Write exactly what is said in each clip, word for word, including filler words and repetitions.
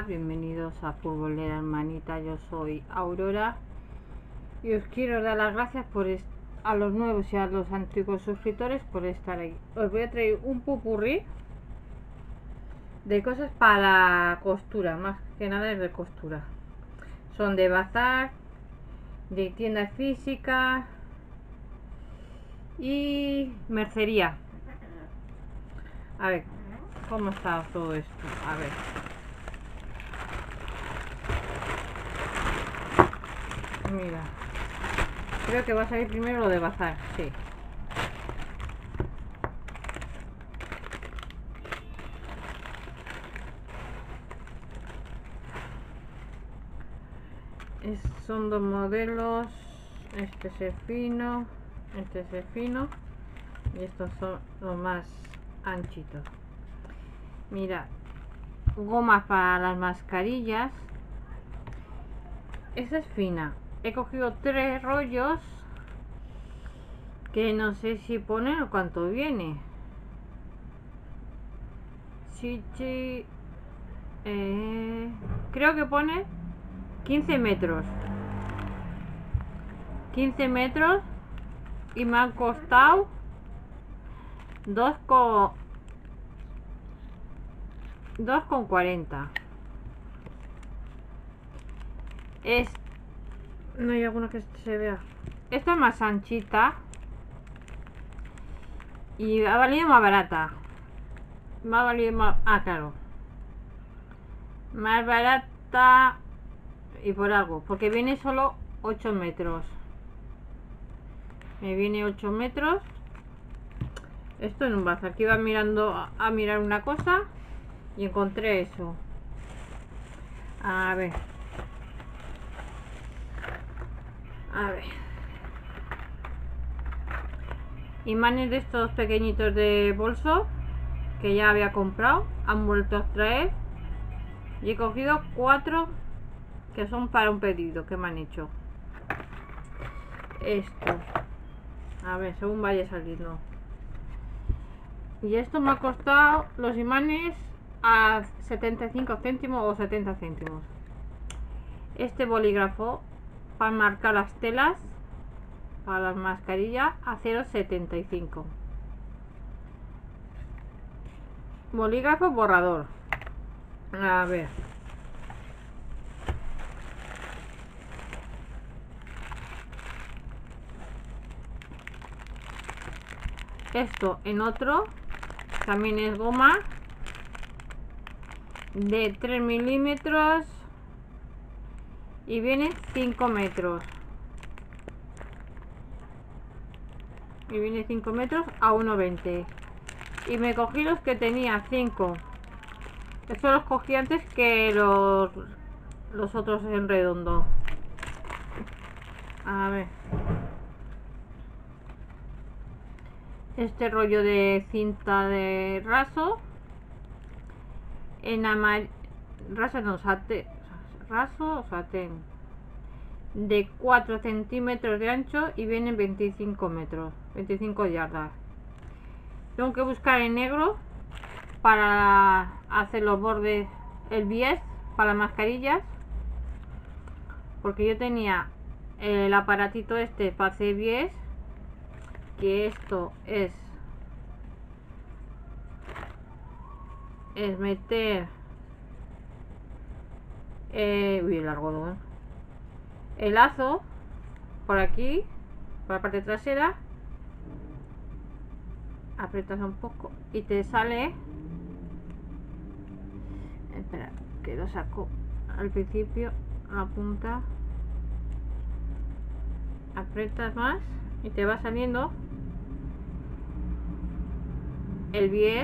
Hola, bienvenidos a Futbolera Hermanita, yo soy Aurora y os quiero dar las gracias por a los nuevos y a los antiguos suscriptores por estar ahí. Os voy a traer un pupurrí de cosas para costura, más que nada es de costura. Son de bazar, de tienda física y mercería. A ver, ¿cómo está todo esto? A ver. Mira, creo que va a salir primero lo de bazar, sí. Es, son dos modelos, este es fino, este es fino y estos son los más anchitos. Mira, goma para las mascarillas, esta es fina. He cogido tres rollos que no sé si poner o cuánto viene. Sí, sí, eh, creo que pone quince metros. quince metros y me han costado dos con dos con cuarenta. Es no hay alguno que se vea. Esta es más anchita y ha valido más barata. Me ha valido más, ah, claro, más barata y por algo, porque viene solo ocho metros. Me viene ocho metros. Esto en un bazar, que iba mirando a, a mirar una cosa y encontré eso. A ver. A ver. Imanes de estos pequeñitos de bolso que ya había comprado. Han vuelto a traer. Y he cogido cuatro que son para un pedido que me han hecho. Esto. A ver, según vaya saliendo. Y esto me ha costado los imanes a setenta y cinco céntimos o setenta céntimos. Este bolígrafo para marcar las telas para las mascarillas a cero coma setenta y cinco. Bolígrafo borrador. A ver. Esto en otro también es goma de tres milímetros y viene cinco metros y viene cinco metros a uno veinte y me cogí los que tenía cinco. Estos los cogí antes que los los otros en redondo. A ver, este rollo de cinta de raso en amarillo, raso no, satén, raso o satén, de cuatro centímetros de ancho y vienen veinticinco metros, veinticinco yardas. Tengo que buscar en negro para hacer los bordes, el bies para las mascarillas, porque yo tenía el aparatito este para hacer bies, que esto es es meter eh, uy, el algodón, el lazo por aquí, por la parte trasera, aprietas un poco y te sale, espera que lo saco al principio, la punta, aprietas más y te va saliendo el bies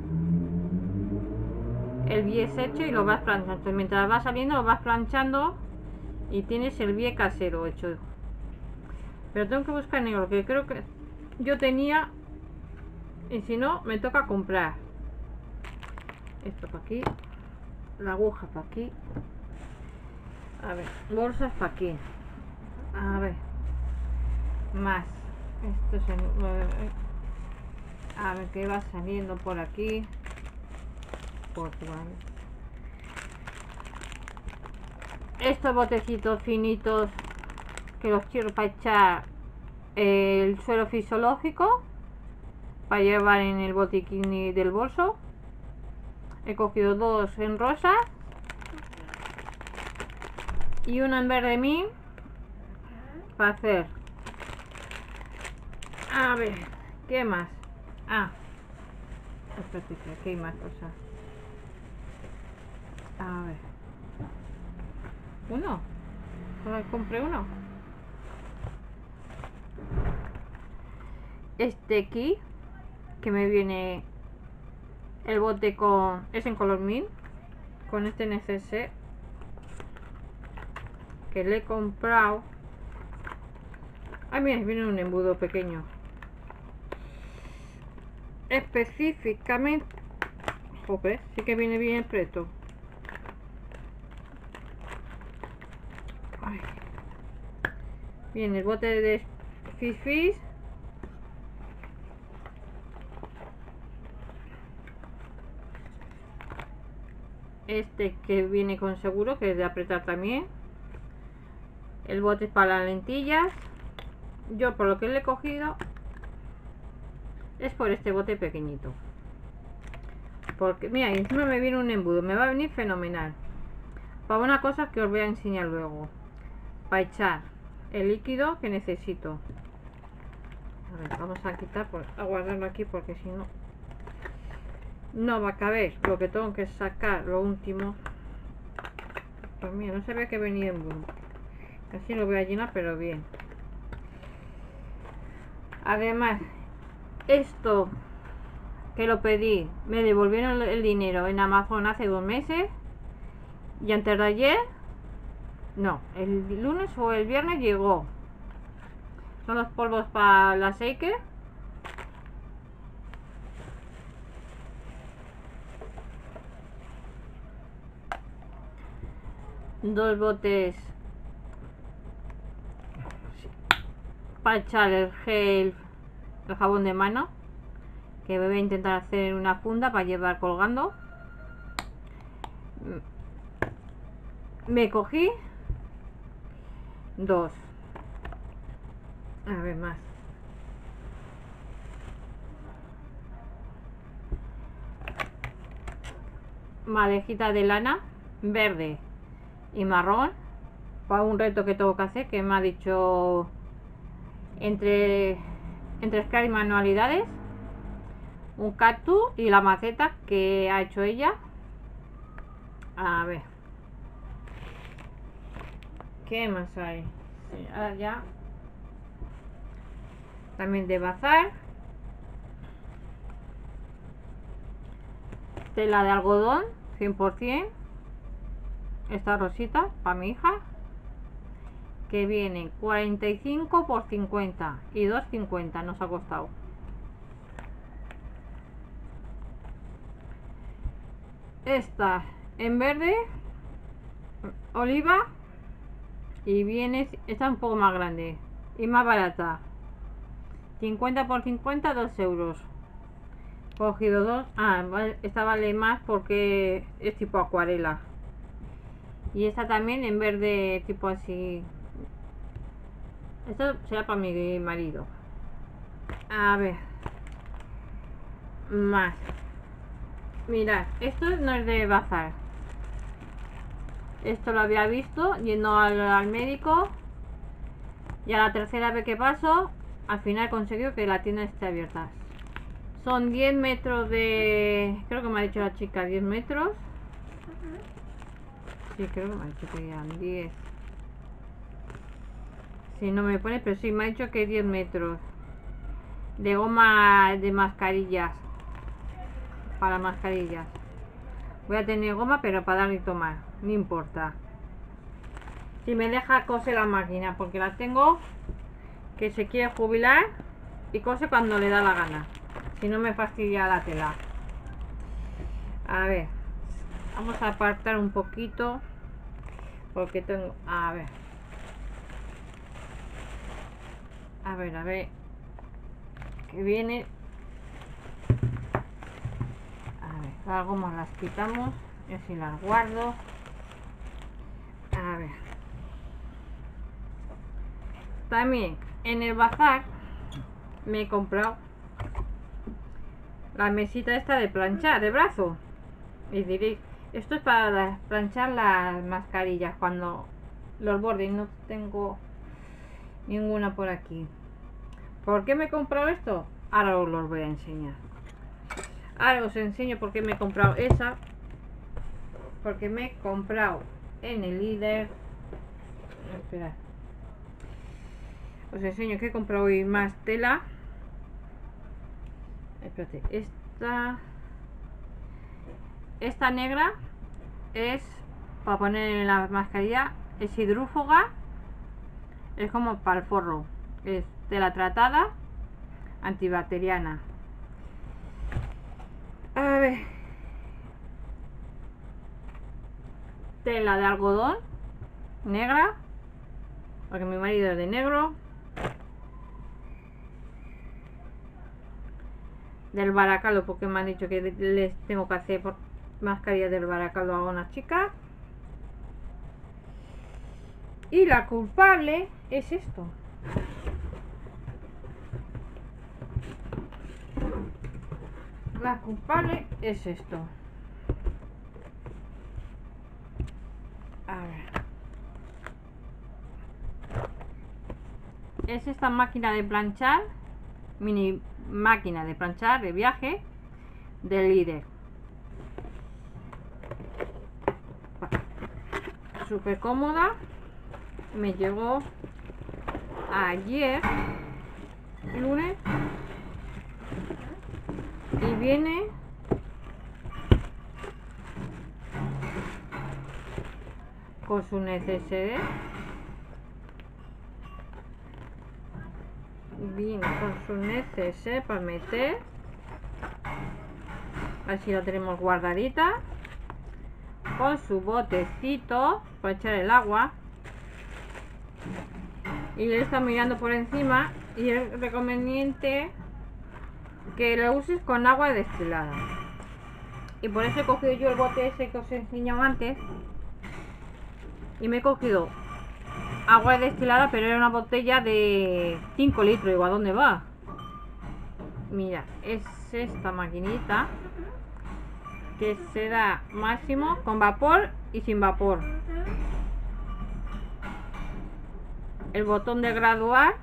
el bies hecho y lo vas planchando. Entonces, mientras va saliendo lo vas planchando y tienes el bies casero hecho. Pero tengo que buscar negro, que creo que yo tenía, y si no me toca comprar. Esto para aquí, la aguja para aquí, a ver, bolsas para aquí, a ver, más, esto es el, a ver qué va saliendo por aquí, por, estos botecitos finitos que los quiero para echar el suelo fisiológico para llevar en el botiquín del bolso. He cogido dos en rosa y uno en verde mint para hacer. A ver, ¿qué más? Ah, espérate, aquí hay más cosas. A ver, uno, solo compré uno. Este aquí, que me viene el bote con, es en color mint, con este neceser que le he comprado. Ah, mira, viene un embudo pequeño. Específicamente, joder, sí que viene bien preto. Ay. Viene el bote de Fish Fish. Este que viene con seguro, que es de apretar también. El bote es para las lentillas. Yo por lo que le he cogido es por este bote pequeñito, porque mira, encima me viene un embudo, me va a venir fenomenal para una cosa que os voy a enseñar luego, para echar el líquido que necesito. A ver, vamos a quitar, por, a guardarlo aquí, porque si no no va a caber lo que tengo que sacar, lo último. Pues mira, no se ve que venía embudo, así lo voy a llenar, pero bien. Además, esto que lo pedí, me devolvieron el dinero en Amazon hace dos meses y antes de ayer, no, el lunes o el viernes llegó. Son los polvos para la Shaker. Dos botes para echar el gel, el jabón de mano, que voy a intentar hacer una funda para llevar colgando. Me cogí dos. A ver, más. Malejita de lana verde y marrón para un reto que tengo que hacer, que me ha dicho entre entre Sky y manualidades, un cactus y la maceta que ha hecho ella. A ver, ¿qué más hay? Sí, ahora ya también de bazar, tela de algodón cien por cien, esta rosita para mi hija, que viene cuarenta y cinco por cincuenta y dos cincuenta nos ha costado. Esta en verde oliva y viene, está un poco más grande y más barata, cincuenta por cincuenta, dos euros. He cogido dos. Ah, esta vale más porque es tipo acuarela, y esta también en verde tipo así. Esto será para mi marido. A ver, más. Mirad, esto no es de bazar. Esto lo había visto yendo al, al médico, y a la tercera vez que paso, al final consiguió que la tienda esté abierta. Son diez metros de... creo que me ha dicho la chica, diez metros. Sí, creo que me ha dicho que eran diez. Si no me pone, pero sí, me ha dicho que diez metros. De goma de mascarillas. Para mascarillas. Voy a tener goma, pero para dar y tomar. No importa. Si me deja coser la máquina, porque la tengo que se quiere jubilar y cose cuando le da la gana. Si no me fastidia la tela. A ver, vamos a apartar un poquito, porque tengo, a ver, a ver, a ver, que viene, a ver, las gomas las quitamos y así las guardo. A ver, También en el bazar me he comprado la mesita esta de planchar de brazo. Y diréis, esto es para planchar las mascarillas cuando los bordes. No tengo ninguna por aquí. ¿Por qué me he comprado esto? Ahora os los voy a enseñar. Ahora os enseño por qué me he comprado esa. Porque me he comprado en el líder. Esperad. Os enseño que he comprado hoy más tela. Espérate, esta esta negra es para poner en la mascarilla, es hidrúfuga, es como para el forro, es tela tratada, antibacteriana. A ver, tela de algodón negra, porque mi marido es de negro. Del Baracaldo, porque me han dicho que les tengo que hacer por mascarilla del Baracaldo a una chica. Y la culpable es esto. La culpable es esto. A ver. Es esta máquina de planchar, mini máquina de planchar de viaje del líder. Súper cómoda. Me llegó ayer lunes y viene con su necesidad. Viene con su neceser para meter, así la tenemos guardadita, con su botecito para echar el agua, y le está mirando por encima, y es recomendable que lo uses con agua destilada, y por eso he cogido yo el bote ese que os he enseñado antes, y me he cogido agua destilada, pero era una botella de cinco litros. Digo, ¿a dónde va? Mira, es esta maquinita que se da máximo con vapor y sin vapor. El botón de graduar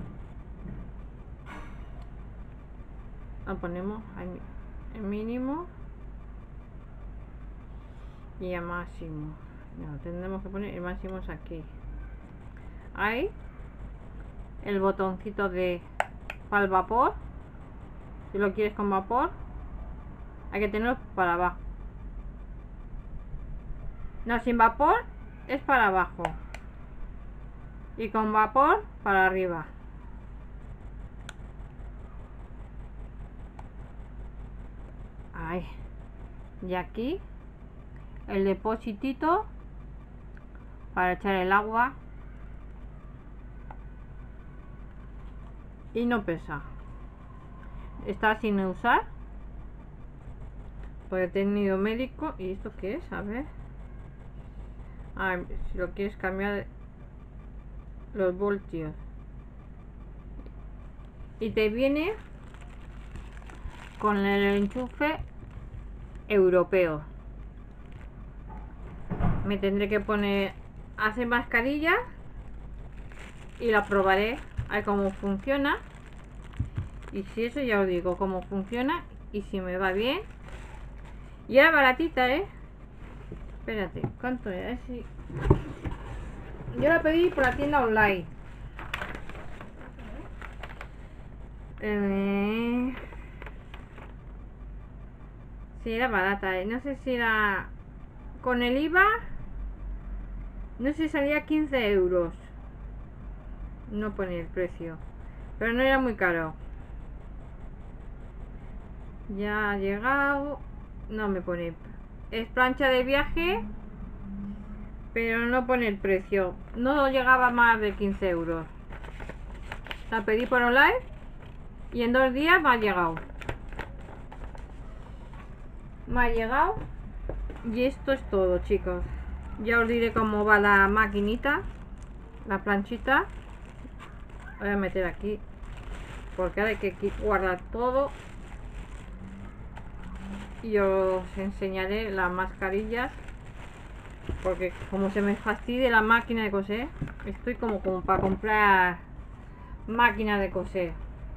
lo ponemos en mínimo y a máximo. No, tendremos que poner el máximo es aquí. Ahí el botoncito de para el vapor. Si lo quieres con vapor, hay que tenerlo para abajo. No, sin vapor es para abajo y con vapor para arriba. Ahí. Y aquí el depósito para echar el agua. Y no pesa. Está sin usar, porque he tenido médico. ¿Y esto qué es? A ver. Ah, si lo quieres cambiar los voltios. Y te viene con el enchufe europeo. Me tendré que poner hace mascarilla y la probaré a ver cómo funciona, y si eso ya os digo cómo funciona y si me va bien. Y era baratita, eh espérate, ¿cuánto era? Si... yo la pedí por la tienda online. eh... sí, era barata, eh. No sé si era con el I V A, no sé si salía quince euros. No pone el precio, pero no era muy caro. Ya ha llegado. No me pone. Es plancha de viaje, pero no pone el precio. No llegaba más de quince euros. La pedí por online y en dos días me ha llegado. Me ha llegado. Y esto es todo, chicos. Ya os diré cómo va la maquinita, la planchita. voy a meter aquí porque ahora hay que guardar todo y os enseñaré las mascarillas, porque como se me fastidie la máquina de coser, estoy como, como para comprar máquina de coser.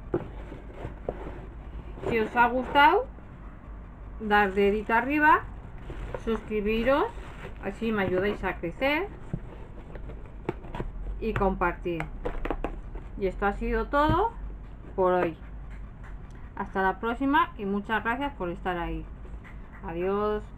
Si os ha gustado, dar dedito arriba, suscribiros, así me ayudáis a crecer, y compartir. Y esto ha sido todo por hoy. Hasta la próxima y muchas gracias por estar ahí. Adiós.